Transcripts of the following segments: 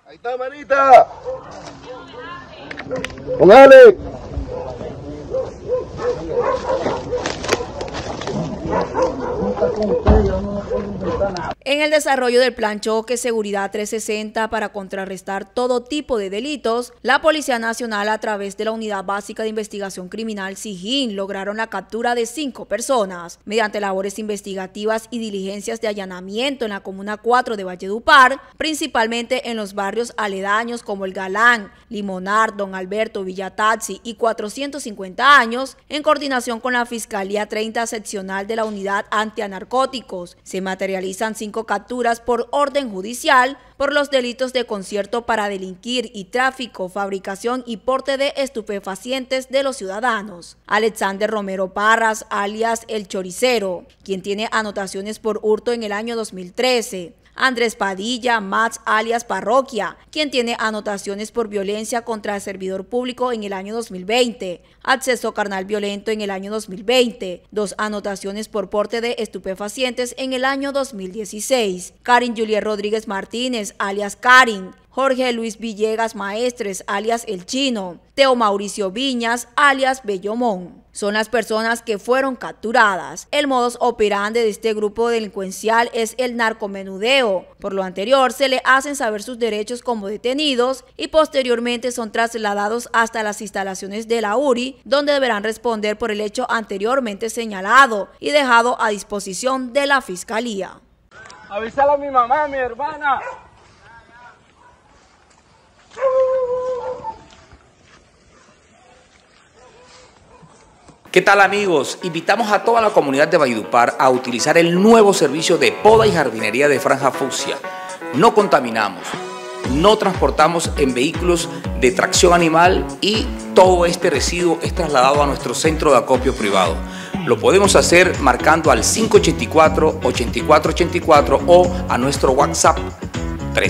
Ahí está, manita. Póngale. En el desarrollo del Plan Choque Seguridad 360 para contrarrestar todo tipo de delitos, la Policía Nacional a través de la Unidad Básica de Investigación Criminal SIGIN lograron la captura de 5 personas mediante labores investigativas y diligencias de allanamiento en la Comuna 4 de Valledupar, principalmente en los barrios aledaños como El Galán, Limonar, Don Alberto, Villa Taxi y 450 años, en coordinación con la Fiscalía 30 Seccional de la Unidad Antinarcóticos. Se materializan 5 capturas por orden judicial por los delitos de concierto para delinquir y tráfico, fabricación y porte de estupefacientes de los ciudadanos. Alexander Romero Parras, alias El Choricero, quien tiene anotaciones por hurto en el año 2013. Andrés Padilla, Max alias Parroquia, quien tiene anotaciones por violencia contra el servidor público en el año 2020, acceso carnal violento en el año 2020, 2 anotaciones por porte de estupefacientes en el año 2016. Karin Juliet Rodríguez Martínez, alias Karin, Jorge Luis Villegas Maestres, alias El Chino, Teo Mauricio Viñas, alias Bellomón. Son las personas que fueron capturadas. El modus operandi de este grupo delincuencial es el narcomenudeo. Por lo anterior, se le hacen saber sus derechos como detenidos y posteriormente son trasladados hasta las instalaciones de la URI, donde deberán responder por el hecho anteriormente señalado y dejado a disposición de la Fiscalía. Avísale a mi mamá, a mi hermana. ¿Qué tal, amigos? Invitamos a toda la comunidad de Valledupar a utilizar el nuevo servicio de poda y jardinería de Franja Fucsia. No contaminamos, no transportamos en vehículos de tracción animal y todo este residuo es trasladado a nuestro centro de acopio privado. Lo podemos hacer marcando al 584-8484 o a nuestro WhatsApp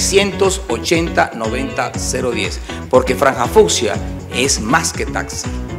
380 90 010, porque Franja Fucsia es más que taxi.